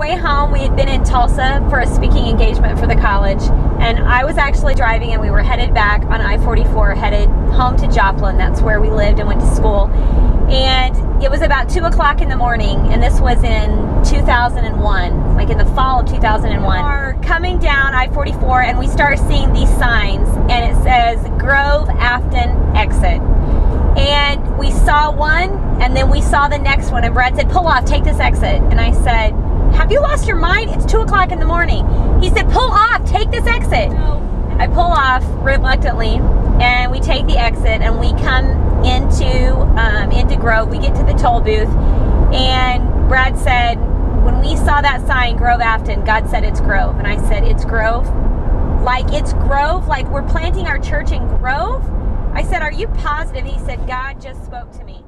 way home, we had been in Tulsa for a speaking engagement for the college, and I was actually driving, and we were headed back on I-44, headed home to Joplin. That's where we lived and went to school. And it was about 2 o'clock in the morning, and this was in 2001, like in the fall of 2001. We are coming down I-44, and we start seeing these signs, and it says Grove Afton exit. And we saw one, and then we saw the next one, and Brad said, pull off, take this exit. And I said, have you lost your mind? It's 2 o'clock in the morning. He said, pull off, take this exit. No. I pull off reluctantly, and we take the exit, and we come into Grove. We get to the toll booth, and Brad said, when we saw that sign, Grove Afton, God said it's Grove. And I said, it's Grove? Like it's Grove? Like we're planting our church in Grove? I said, are you positive? He said, God just spoke to me.